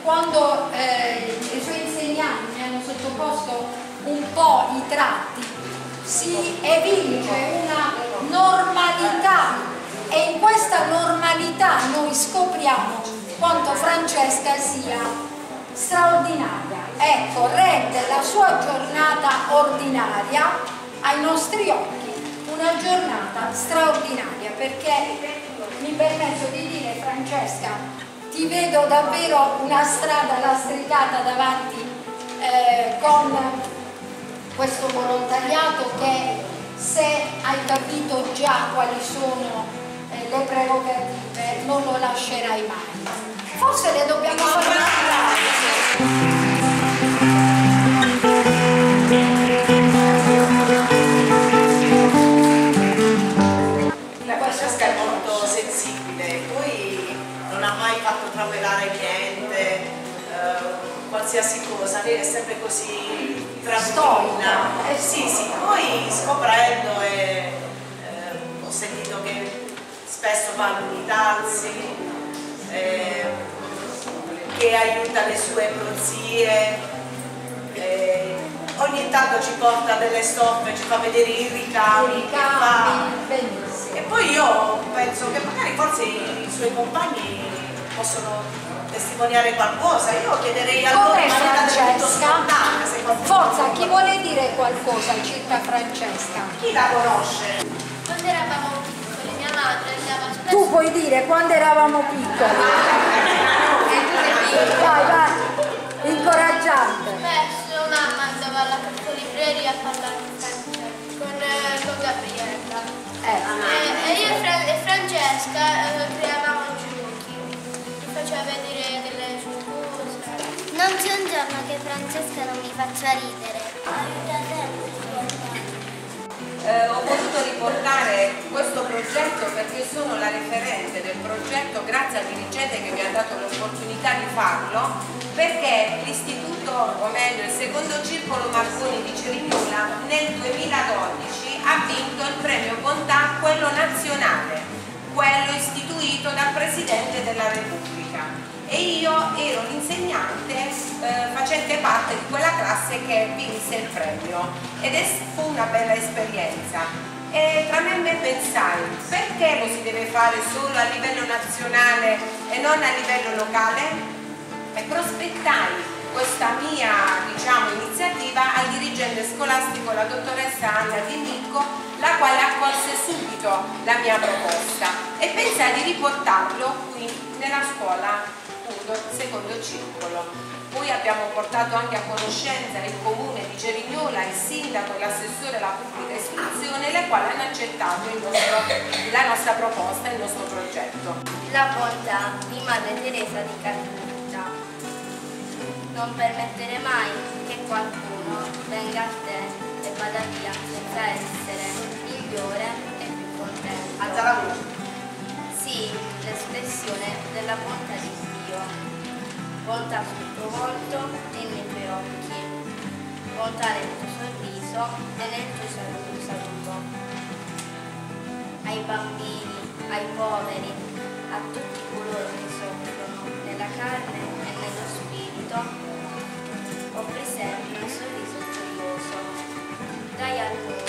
quando i suoi insegnanti mi hanno sottoposto un po' i tratti, si evince una normalità e in questa normalità noi scopriamo quanto Francesca sia straordinaria. Ecco, rende la sua giornata ordinaria ai nostri occhi una giornata straordinaria, perché mi permetto di dire, Francesca, ti vedo davvero una strada lastricata davanti con questo volontariato che, se hai capito già quali sono le prerogative, non lo lascerai mai. Forse le dobbiamo fare un applauso. Francesca è molto sensibile, poi non ha mai fatto trapelare niente, qualsiasi cosa, lei è sempre così tranquilla. Sì, poi scoprendo ho sentito che spesso va all'unitarsi, che aiuta le sue prozie, ogni tanto ci porta delle stoffe, ci fa vedere i ricami che fa. E poi io penso che magari forse i suoi compagni possono testimoniare qualcosa. Io chiederei a loro in maniera del tutto spontanea, se forza, chi vuole dire qualcosa circa Francesca? Chi la conosce? Quando eravamo piccoli mia madre andava spesso... Tu puoi dire quando eravamo piccoli. Vai, incoraggiante. Spesso mamma andava alla cartolibreria a parlare con Gabriella. E io e Francesca creavamo giochi, mi faceva vedere delle cose. Non c'è un giorno che Francesca non mi faccia ridere. Aiuta sempre. Ho voluto riportare questo progetto perché sono la referente del progetto grazie al dirigente che mi ha dato l'opportunità di farlo, perché l'istituto, o meglio il secondo circolo Marconi di Cerignola, nel 2012 ha vinto il premio Bontà, quello nazionale, quello istituito dal Presidente della Repubblica, e io ero l'insegnante facente parte di quella classe che vinse il premio, ed fu una bella esperienza. E tra me e me pensai, perché lo si deve fare solo a livello nazionale e non a livello locale? E prospettai questa mia, iniziativa al dirigente scolastico, la dottoressa Anna Di Micco, la quale accolse subito la mia proposta e pensai di riportarlo qui nella scuola, appunto, secondo circolo. Poi abbiamo portato anche a conoscenza il comune di Cerignola, il sindaco e l'assessore alla pubblica istruzione, le quali hanno accettato la nostra proposta e il nostro progetto. La bontà di Madre Teresa di Calcutta. Non permettere mai che qualcuno venga a te e vada via senza essere migliore e più contento. Alza la voce. Sì, l'espressione della bontà di Dio. Bontà sul tuo volto e nei tuoi occhi, bontà nel tuo sorriso e nel tuo saluto. Ai bambini, ai poveri, a tutti coloro che soffrono nella carne e nello spirito, offri sempre un sorriso gioioso. Dai a loro